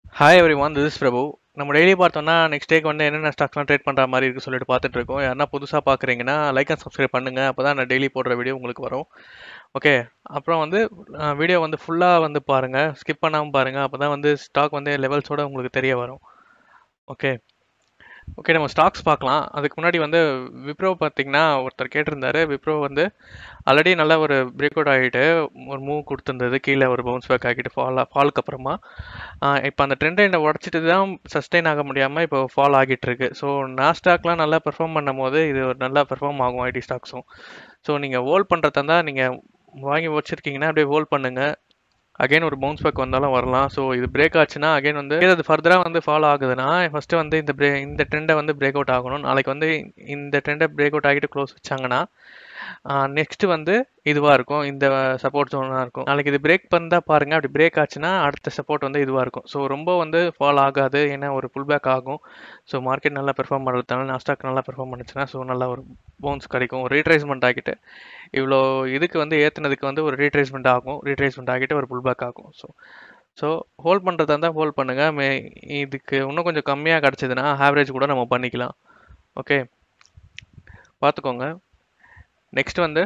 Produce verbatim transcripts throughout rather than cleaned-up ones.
Hi everyone, this is Prabhu. நம்ம daily பார்த்தோம்னா next டேக்கு வந்து என்னென்ன ஸ்டாக்ஸ்லாம் ட்ரேட் பண்ணுற மாதிரி இருக்கு சொல்லிட்டு பார்த்துட்டு இருக்கோம். யாருன்னா புதுசாக பார்க்குறீங்கன்னா லைக் அண்ட் சப்ஸ்கிரைப் பண்ணுங்க, அப்போ தான் நான் டெய்லி போடுற வீடியோ உங்களுக்கு வரும். ஓகே, அப்புறம் வந்து வீடியோ வந்து ஃபுல்லாக வந்து பாருங்க, ஸ்கிப் பண்ணாமல் பாருங்க, அப்போ தான் வந்து ஸ்டாக் வந்து லெவல்ஸோட உங்களுக்கு தெரிய வரும். ஓகே ஓகே நம்ம ஸ்டாக்ஸ் பார்க்கலாம். அதுக்கு முன்னாடி வந்து விப்ரோ பார்த்தீங்கன்னா ஒருத்தர் கேட்டிருந்தாரு. விப்ரோ வந்து ஆல்ரெடி நல்லா ஒரு பிரேக் அவுட் ஆகிட்டு ஒரு மூவ் கொடுத்துருந்தது, கீழே ஒரு பவுன்ஸ் பேக் ஆகிட்டு ஃபால் ஃபாலுக்கு அப்புறமா இப்போ அந்த ட்ரெண்ட் லைனை உடச்சிட்டு தான் சஸ்டெயின் ஆக முடியாமல் இப்போ ஃபால் ஆகிட்டு இருக்கு. ஸோ நாஸ்டாக்லாம் நல்லா பெர்ஃபார்ம் பண்ணும் போது இது ஒரு நல்லா பெர்ஃபார்ம் ஆகும் ஐடி ஸ்டாக்ஸும். ஸோ நீங்கள் ஹோல்ட் பண்ணுறதா இருந்தால் நீங்கள் வாங்கி வச்சுருக்கீங்கன்னா அப்படியே ஹோல்ட் பண்ணுங்கள். அகைன் ஒரு பவுன்ஸ் பேக் வந்தாலும் வரலாம். ஸோ இது பிரேக் ஆச்சுன்னா அகைன் வந்து அது ஃபர்தராக வந்து ஃபாலோ ஆகுதுன்னா ஃபஸ்ட்டு வந்து இந்த பிரே இந்த ட்ரெண்டை வந்து பிரேக் அவுட் ஆகணும். நாளைக்கு வந்து இந்த ட்ரெண்டை பிரேக் அவுட் ஆகிட்டு க்ளோஸ் வச்சாங்கன்னா நெக்ஸ்ட் வந்து இதுவாக இருக்கும், இந்த சப்போர்ட் ஜோனாக இருக்கும். நாளைக்கு இது பிரேக் பண்ணால் பாருங்கள், அப்படி பிரேக் ஆச்சுன்னா அடுத்த சப்போர்ட் வந்து இதுவாக இருக்கும். ஸோ ரொம்ப வந்து ஃபால் ஆகாது, ஏன்னா ஒரு புல் பேக் ஆகும். ஸோ மார்க்கெட் நல்லா பெர்ஃபார்ம் பண்ணுறதுனால நாஸ்டாக் நல்லா பெர்ஃபார்ம் பண்ணுச்சுன்னா ஸோ நல்லா ஒரு பவுன்ஸ் கிடைக்கும். ஒரு ரீட்ரேஸ்மெண்ட் ஆகிட்டு இவ்வளோ இதுக்கு வந்து ஏற்றுனதுக்கு வந்து ஒரு ரீட்ரேஸ்மெண்ட் ஆகும், ரீட்ரேஸ்மெண்ட் ஆகிட்டு ஒரு புல் பேக் ஆகும். ஸோ ஸோ ஹோல்ட் பண்ணுறதா இருந்தால் ஹோல்ட் பண்ணுங்கள். மே இதுக்கு இன்னும் கொஞ்சம் கம்மியாக கிடச்சிதுன்னா ஆவரேஜ் கூட நம்ம பண்ணிக்கலாம். ஓகே, பார்த்துக்கோங்க. நெக்ஸ்ட் வந்து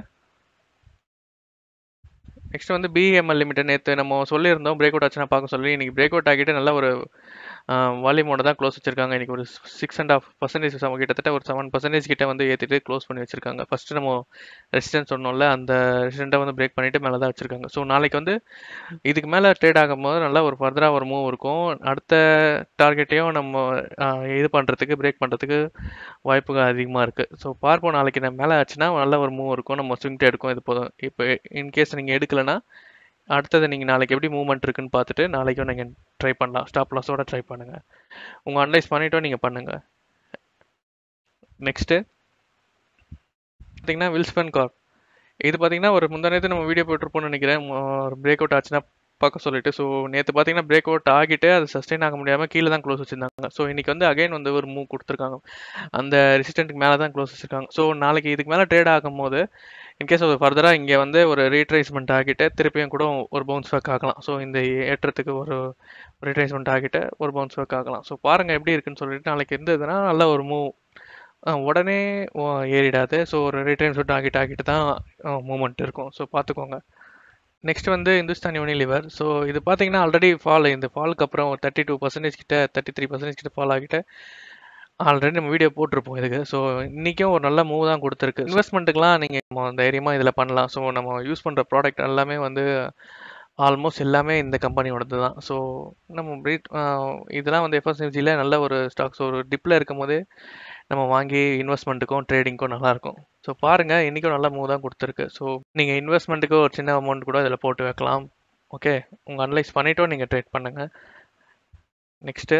நெக்ஸ்ட் வந்து பிஎம்எல் லிமிடெட் நேற்று நம்ம சொல்லியிருந்தோம் பிரேக் அவுட் ஆச்சுன்னா பார்க்க சொல்லி. இன்றைக்கி பிரேக் அவுட் ஆகிட்டு நல்ல ஒரு வால்யூமோட தான் க்ளோஸ் வச்சிருக்காங்க. இன்றைக்கி ஒரு சிக்ஸ் அண்ட் ஆஃப் பர்சன்டேஜ் கிட்டத்தட்ட ஒரு செவன் பர்சன்டேஜ் கிட்ட வந்து ஏற்றிட்டு க்ளோஸ் பண்ணி வச்சிருக்காங்க. ஃபஸ்ட்டு நம்ம ரெசிஸ்டன்ஸ் சொன்னோம்ல, அந்த ரெசிஸ்டண்ட்டை வந்து பிரேக் பண்ணிவிட்டு மேலே தான் வச்சுருக்காங்க. ஸோ நாளைக்கு வந்து இதுக்கு மேலே ட்ரேட் ஆகும்போது நல்லா ஒரு ஃபர்தராக ஒரு மூவ் இருக்கும். அடுத்த டார்கெட்டையும் நம்ம இது பண்ணுறதுக்கு பிரேக் பண்ணுறதுக்கு வாய்ப்புகள் அதிகமாக இருக்குது. ஸோ பார்ப்போம், நாளைக்கு நம்ம மேலே ஆச்சுன்னா நல்ல ஒரு மூவ் இருக்கும், நம்ம ஸ்விங் ட்ரேட் எடுக்கும். இது போதும். இப்போ இன்கேஸ் நீங்கள் எடுக்கலைன்னா அடுத்தது நீங்கள் நாளைக்கு எப்படி மூவ்மெண்ட் இருக்குன்னு பார்த்துட்டு நாளைக்கும் நீங்கள் ட்ரை பண்ணலாம். ஸ்டாப் லாஸோட ட்ரை பண்ணுங்கள். உங்கள் அனலைஸ் பண்ணிவிட்டோம் நீங்கள் பண்ணுங்கள். நெக்ஸ்ட்டு பார்த்தீங்கன்னா வில்ஸ்பன் கார்ப். இது பார்த்தீங்கன்னா ஒரு முந்தானத்து நம்ம வீடியோ போட்டிருப்போம்னு நினைக்கிறேன், ஒரு பிரேக் அவுட் ஆச்சுன்னா பார்க்க சொல்லிட்டு. ஸோ நேற்று பார்த்தீங்கன்னா பிரேக் அவுட் ஆகிட்டு அது சஸ்டெயின் ஆக முடியாமல் கீழே தான் க்ளோஸ் வச்சுருந்தாங்க. ஸோ இன்றைக்கி வந்து அகைன் வந்து ஒரு மூவ் கொடுத்துருக்காங்க, அந்த ரெசிஸ்டன்ட்டுக்கு மேலே தான் க்ளோஸ் வச்சுருக்காங்க. ஸோ நாளைக்கு இதுக்கு மேலே ட்ரேட் ஆகும் போது இன்கேஸ் ஒரு ஃபர்தராக இங்கே வந்து ஒரு ரீட்ரேஸ்மெண்ட் ஆகிட்டு திருப்பியும் கூட ஒரு பவுன்ஸ் பேக் ஆகலாம். ஸோ இந்த ஏற்றத்துக்கு ஒரு ரீட்ரேஸ்மெண்ட் ஆகிட்டு ஒரு பவுன்ஸ் பேக் ஆகலாம். ஸோ பாருங்கள் எப்படி இருக்குன்னு சொல்லிட்டு. நாளைக்கு இருந்ததுன்னா நல்ல ஒரு மூவ், உடனே ஏறிடாது. ஸோ ஒரு ரீட்ரேஸ்மெண்ட் ஆகிட்டு ஆகிட்டு தான் மூவ்மெண்ட் இருக்கும். ஸோ பார்த்துக்கோங்க. நெக்ஸ்ட் வந்து இந்துஸ்தான் யூனிலிவர். ஸோ இது பார்த்தீங்கன்னா ஆல்ரெடி ஃபால், இந்த ஃபாலுக்கு அப்புறம் தேர்ட்டி டூ பர்சன்டேஜ் கிட்ட தேர்ட்டி த்ரீ பர்சன்டேஜ் கிட்ட ஃபால் ஆகிட்டு ஆல்ரெடி நம்ம வீடியோ போட்டிருப்போம் இதுக்கு. ஸோ இன்றைக்கும் ஒரு நல்ல மூவ் தான் கொடுத்துருக்கு. இன்வெஸ்ட்மெண்ட்டுக்கெலாம் நீங்கள் தைரியமாக இதில் பண்ணலாம். ஸோ நம்ம யூஸ் பண்ணுற ப்ராடக்ட் எல்லாமே வந்து ஆல்மோஸ்ட் எல்லாமே இந்த கம்பெனியோடது தான். ஸோ நம்ம பிரீட் இதெல்லாம் வந்து எஃப்எஸ்எஃப்ஜியில் நல்ல ஒரு ஸ்டாக்ஸ் ஒரு டிப்பில் இருக்கும் போதே நம்ம வாங்கி இன்வெஸ்ட்மெண்ட்டுக்கும் ட்ரேடிங்க்கும் நல்லாயிருக்கும். ஸோ பாருங்கள், இன்றைக்கும் நல்ல மூவ் தான் கொடுத்துருக்கு. ஸோ நீங்கள் இன்வெஸ்ட்மெண்ட்டுக்கு ஒரு சின்ன அமௌண்ட் கூட இதில் போட்டு வைக்கலாம். ஓகே, உங்கள் அனலைஸ் பண்ணிவிட்டோம் நீங்கள் ட்ரேட் பண்ணுங்கள். நெக்ஸ்ட்டு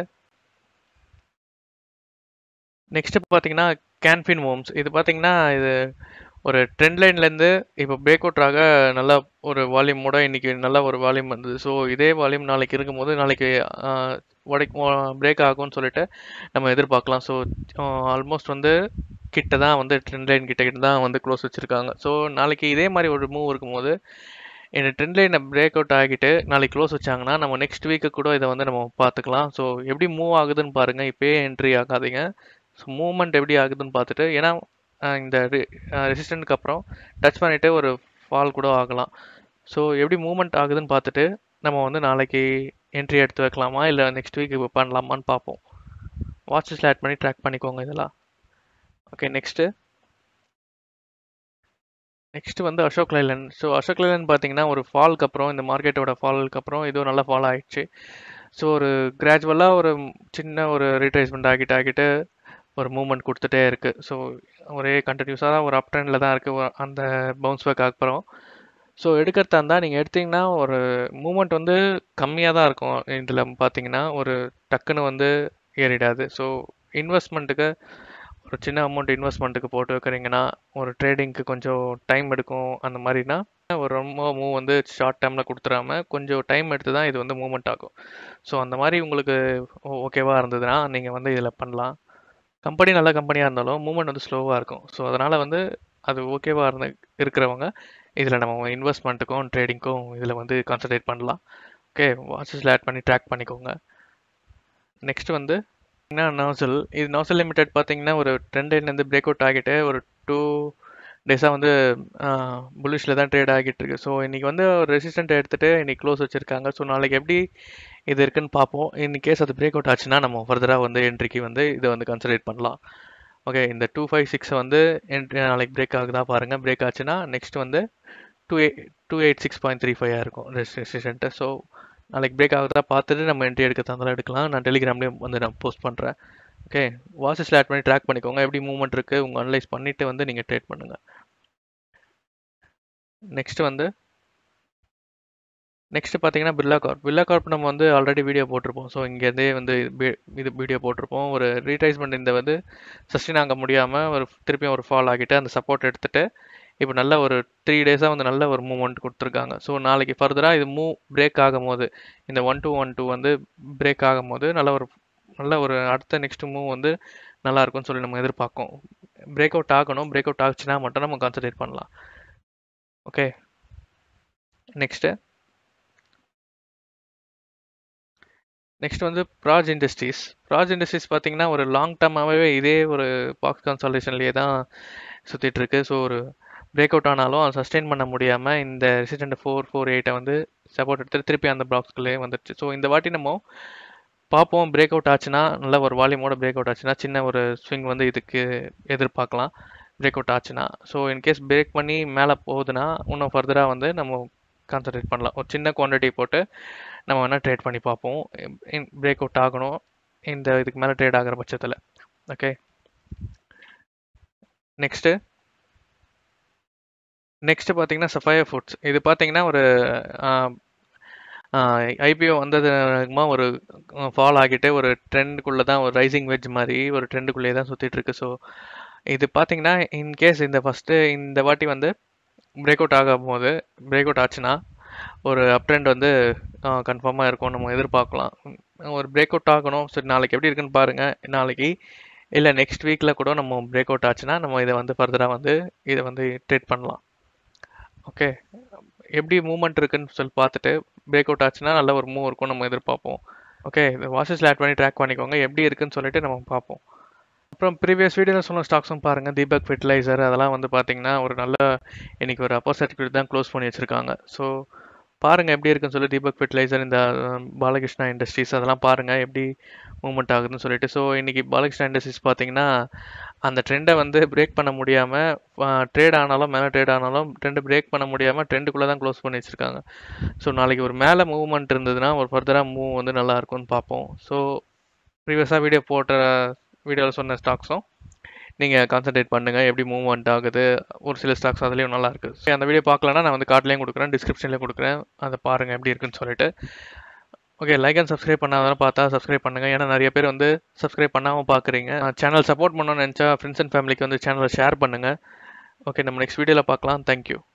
நெக்ஸ்ட்டு பார்த்தீங்கன்னா கேன்ஃபின் ஹோம்ஸ். இது பார்த்தீங்கன்னா இது ஒரு ட்ரெண்ட் லைன்லேருந்து இப்போ பிரேக் அவுட் ஆக நல்லா ஒரு வால்யூமோட இன்றைக்கி நல்ல ஒரு வால்யூம் வந்தது. ஸோ இதே வால்யூம் நாளைக்கு இருக்கும்போது நாளைக்கு உடை பிரேக் ஆகும்னு சொல்லிட்டு நம்ம எதிர்பார்க்கலாம். ஸோ ஆல்மோஸ்ட் வந்து கிட்ட தான் வந்து ட்ரெண்ட் லைன் கிட்ட கிட்ட தான் வந்து க்ளோஸ் வச்சுருக்காங்க. ஸோ நாளைக்கு இதே மாதிரி ஒரு மூவ் இருக்கும்போது இந்த ட்ரெண்ட் லைனை பிரேக் அவுட் ஆகிட்டு நாளைக்கு க்ளோஸ் வச்சாங்கன்னா நம்ம நெக்ஸ்ட் வீக்கு கூட இதை வந்து நம்ம பார்த்துக்கலாம். ஸோ எப்படி மூவ் ஆகுதுன்னு பாருங்கள், இப்போயே என்ட்ரி ஆகாதீங்க. ஸோ மூவ்மெண்ட் எப்படி ஆகுதுன்னு பார்த்துட்டு, ஏன்னா இந்த ரெசிஸ்டன்ட்க்கு அப்புறம் டச் பண்ணிவிட்டு ஒரு ஃபால் கூட ஆகலாம். ஸோ எப்படி மூவ்மெண்ட் ஆகுதுன்னு பார்த்துட்டு நம்ம வந்து நாளைக்கு என்ட்ரி எடுத்து வைக்கலாமா இல்லை நெக்ஸ்ட் வீக் இப்போ பண்ணலாமான்னு பார்ப்போம். வாட்சஸில் ஆட் பண்ணி ட்ராக் பண்ணிக்கோங்க இதெல்லாம். ஓகே, நெக்ஸ்ட்டு நெக்ஸ்ட்டு வந்து Ashok Leyland. So Ashok Leyland பார்த்தீங்கன்னா ஒரு ஃபாலுக்கு அப்புறம், இந்த மார்க்கெட்டோட ஃபாலுக்கு அப்புறம் இதுவும் நல்லா ஃபால் ஆகிடுச்சு. ஸோ ஒரு கிராஜுவலாக ஒரு சின்ன ஒரு ரீட்ரேஸ்மெண்ட் ஆகிட்டு ஆகிட்டு ஒரு மூவ்மெண்ட் கொடுத்துட்டே இருக்குது. ஸோ ஒரே கண்டினியூஸாக ஒரு அப் ட்ரெண்டில் தான் இருக்குது அந்த பவுன்ஸ் பேக் அப்புறம். ஸோ எடுக்கிறதா இருந்தால் நீங்கள் எடுத்திங்கன்னா ஒரு மூவ்மெண்ட் வந்து கம்மியாக தான் இருக்கும். இதில் பார்த்தீங்கன்னா ஒரு டக்குன்னு வந்து ஏறிடாது. ஸோ இன்வெஸ்ட்மெண்ட்டுக்கு ஒரு சின்ன அமௌண்ட் இன்வெஸ்ட்மெண்ட்டுக்கு போட்டு வைக்கிறீங்கன்னா ஒரு ட்ரேடிங்க்கு கொஞ்சம் டைம் எடுக்கும். அந்த மாதிரினா ஒரு ரொம்ப மூவ் வந்து ஷார்ட் டைமில் கொடுத்துடாம கொஞ்சம் டைம் எடுத்து தான் இது வந்து மூவ்மெண்ட் ஆகும். ஸோ அந்த மாதிரி உங்களுக்கு ஓகேவாக இருந்ததுன்னா நீங்கள் வந்து இதில் பண்ணலாம். கம்பெனி நல்ல கம்பெனியாக இருந்தாலும் மூவ்மெண்ட் வந்து ஸ்லோவாக இருக்கும். ஸோ அதனால் வந்து அது ஓகேவாக இருந்த இருக்கிறவங்க இதில் நம்ம இன்வெஸ்ட்மெண்ட்டுக்கும் ட்ரேடிங்க்கும் இதில் வந்து கான்சன்ட்ரேட் பண்ணலாம். ஓகே, வாட்சஸில் ஆட் பண்ணி ட்ராக் பண்ணிக்கோங்க. நெக்ஸ்ட் வந்து நாசல் இது நாசல் லிமிடெட் பார்த்தீங்கன்னா ஒரு ட்ரெண்ட் வந்து பிரேக் அவுட் ஆகிட்டு ஒரு டூ டேஸாக வந்து புல்லிஷில் தான் ட்ரேட் ஆகிட்டு இருக்கு. ஸோ இன்னைக்கு வந்து ஒரு ரெசிஸ்டன்ட் எடுத்துட்டு இன்னைக்கு க்ளோஸ் வச்சிருக்காங்க. ஸோ நாளைக்கு எப்படி இது இருக்குன்னு பார்ப்போம். இன் கேஸ் அது பிரேக் அவுட் ஆச்சுன்னா நம்ம ஃபர்தராக வந்து என்ட்ரிக்கு வந்து இதை வந்து கன்சிடர் பண்ணலாம். ஓகே, இந்த டூ ஃபைவ் சிக்ஸ் வந்து என்ட்ரி நாளைக்கு பிரேக் ஆகுதா பாருங்க. பிரேக் ஆச்சுன்னா நெக்ஸ்ட் வந்து two eight two eight six point three five இருக்கும் ரெசிஸ்டன்ட்டு. ஸோ நாளைக்கு பிரேக் ஆகுதா பார்த்துட்டு நம்ம என்ட்ரி எடுக்க தந்தாலும் எடுக்கலாம். நான் டெலிகிராம்லேயும் வந்து நான் போஸ்ட் பண்ணுறேன். ஓகே, வாட்சஸில் ஆட் பண்ணி ட்ராக் பண்ணிக்கோங்க. எப்படி மூவ்மெண்ட் இருக்குது உங்கள் அனலைஸ் பண்ணிவிட்டு வந்து நீங்கள் ட்ரேட் பண்ணுங்கள். நெக்ஸ்ட் வந்து நெக்ஸ்ட் பார்த்தீங்கன்னா பிர்லா கார்ப். பிர்லா கார்ப் நம்ம வந்து ஆல்ரெடி வீடியோ போட்டிருப்போம். ஸோ இங்கேருந்தே வந்து இது வீடியோ போட்டிருப்போம். ஒரு ரீட்ரைஸ்மெண்ட் இந்த வந்து சஸ்டெயின் ஆக முடியாமல் ஒரு திருப்பியும் ஒரு ஃபால் ஆகிட்டு அந்த சப்போர்ட் எடுத்துகிட்டு இப்போ நல்ல ஒரு த்ரீ டேஸாக வந்து நல்ல ஒரு மூவ்மெண்ட் கொடுத்துருக்காங்க. ஸோ நாளைக்கு ஃபர்தராக இது மூவ் பிரேக் ஆகும் போது இந்த ஒன் டூ ஒன் டூ வந்து பிரேக் ஆகும் போது நல்ல ஒரு நல்ல ஒரு அடுத்த நெக்ஸ்ட் மூவ் வந்து நல்லா இருக்கும்னு சொல்லி நம்ம எதிர்பார்க்கோம். பிரேக் அவுட் ஆகணும். பிரேக் அவுட் ஆச்சுன்னா மட்டும் நம்ம கான்சன்ட்ரேட் பண்ணலாம். ஓகே, நெக்ஸ்ட்டு நெக்ஸ்ட் வந்து ப்ராஜ் இண்டஸ்ட்ரீஸ். ப்ராஜ் இண்டஸ்ட்ரீஸ் பார்த்தீங்கன்னா ஒரு லாங் டர்மாகவே இதே ஒரு பாக்ஸ் கன்சால்டேஷன்லேயே தான் சுற்றிட்டு இருக்கு. ஸோ ஒரு பிரேக் அவுட் ஆனாலும் அதை சஸ்டெயின் பண்ண முடியாமல் இந்த ரெசிஸ்டன்ட் ஃபோர் ஃபோர் எயிட்டை வந்து சப்போர்ட் எடுத்து திருப்பி அந்த பாக்ஸ்குள்ளேயே வந்துடுச்சு. ஸோ இந்த வாட்டி நம்ம பார்ப்போம். பிரேக் அவுட் ஆச்சுன்னா நல்ல ஒரு வால்யூமோட பிரேக் அவுட் ஆச்சுன்னா சின்ன ஒரு ஸ்விங் வந்து இதுக்கு எதிர்பார்க்கலாம் பிரேக் அவுட் ஆச்சுன்னா. ஸோ இன்கேஸ் பிரேக் பண்ணி மேலே போகுதுன்னா இன்னும் ஃபர்தராக வந்து நம்ம கான்சன்ட்ரேட் பண்ணலாம். ஒரு சின்ன குவான்டிட்டி போட்டு நம்ம வேணால் ட்ரேட் பண்ணி பார்ப்போம். பிரேக் அவுட் ஆகணும் இந்த இதுக்கு மேலே ட்ரேட் ஆகிற பட்சத்தில். ஓகே, நெக்ஸ்ட்டு நெக்ஸ்ட் பார்த்தீங்கன்னா சஃபையா ஃபுட்ஸ். இது பார்த்தீங்கன்னா ஒரு ஐபிஓ வந்ததுமா ஒரு ஃபால் ஆகிட்டு ஒரு ட்ரெண்டுக்குள்ளே தான் ஒரு ரைசிங் வெஜ் மாதிரி ஒரு ட்ரெண்டுக்குள்ளேயே தான் சுற்றிட்டு இருக்கு. ஸோ இது பார்த்தீங்கன்னா இன்கேஸ் இந்த ஃபஸ்ட்டு இந்த வாட்டி வந்து பிரேக் அவுட் ஆகும் போது பிரேக் அவுட் ஆச்சுன்னா ஒரு அப் ட்ரெண்ட் வந்து கன்ஃபார்மாக இருக்கும் நம்ம எதிர்பார்க்கலாம். ஒரு பிரேக் அவுட் ஆகணும். சரி நாளைக்கு எப்படி இருக்குன்னு பாருங்கள். நாளைக்கு இல்லை நெக்ஸ்ட் வீக்கில் கூட நம்ம பிரேக் அவுட் ஆச்சுன்னா நம்ம இதை வந்து ஃபர்தராக வந்து இதை வந்து ட்ரேட் பண்ணலாம். ஓகே, எப்படி மூவ்மெண்ட் இருக்குன்னு சொல்லி பார்த்துட்டு பிரேக் அவுட் ஆச்சுன்னா நல்ல ஒரு மூவ் இருக்கும் நம்ம எதிர்பார்ப்போம். ஓகே, இந்த வாட்சஸில் ஆட் பண்ணி ட்ராக் பண்ணிக்கோங்க எப்படி இருக்குன்னு சொல்லிட்டு நம்ம பார்ப்போம். அப்புறம் ப்ரீவியஸ் வீடியோவில் சொன்ன ஸ்டாக்ஸும் பாருங்கள். தீபக் ஃபெர்டிலைசர் அதெல்லாம் வந்து பார்த்தீங்கன்னா ஒரு நல்ல இன்னைக்கு ஒரு அப்பர் சர்டிஃபிகேட் தான் க்ளோஸ் பண்ணி வச்சுருக்காங்க. ஸோ பாருங்கள் எப்படி இருக்குன்னு சொல்லி தீபக் ஃபெர்டிலைசர் இந்த பாலகிருஷ்ணா இண்டஸ்ட்ரீஸ் அதெல்லாம் பாருங்கள் எப்படி மூவ்மெண்ட் ஆகுதுன்னு சொல்லிட்டு. ஸோ இன்றைக்கி பாலகிருஷ்ணா இண்டஸ்ட்ரீஸ் பார்த்தீங்கன்னா அந்த ட்ரெண்டை வந்து பிரேக் பண்ண முடியாமல் ட்ரேட் ஆனாலும் மேலே ட்ரேட் ஆனாலும் ட்ரெண்டு பிரேக் பண்ண முடியாமல் ட்ரெண்டுக்குள்ளே தான் க்ளோஸ் பண்ணி வச்சுருக்காங்க. ஸோ நாளைக்கு ஒரு மேலே மூவ்மெண்ட் இருந்ததுன்னா ஒரு ஃபர்தராக மூவ் வந்து நல்லா இருக்கும்னு பார்ப்போம். ஸோ ப்ரீவியஸாக வீடியோ போட்ட வீடியோவில் சொன்ன ஸ்டாக்ஸும் நீங்கள் கான்சன்ட்ரேட் பண்ணுங்கள் எப்படி மூவ்மெண்ட் ஆகுது. ஒரு சில ஸ்டாக்ஸ் அதுலேயும் நல்லா இருக்குது. ஸோ அந்த வீடியோ பார்க்கலன்னா நான் வந்து கார்ட்லேயும் கொடுக்குறேன் டிஸ்கிரிப்ஷன்லேயும் கொடுக்குறேன். அதை பாருங்கள் எப்படி இருக்குன்னு சொல்லிட்டு. ஓகே, லைக் அண்ட் சப்ஸ்கிரைப் பண்ணாதான் பார்த்தா சப்ஸ்கிரைப் பண்ணுங்கள். ஏன்னா நிறைய பேர் வந்து சப்ஸ்கிரைப் பண்ணாமல் பார்க்குறீங்க. சேனல் சப்போர்ட் பண்ணணும்னு நினச்சா ஃப்ரெண்ட்ஸ் அண்ட் ஃபேமிலிக்கு வந்து சேனலை ஷேர் பண்ணுங்கள். ஓகே, நம்ம நெக்ஸ்ட் வீடியோவில் பார்க்கலாம். தேங்க்யூ.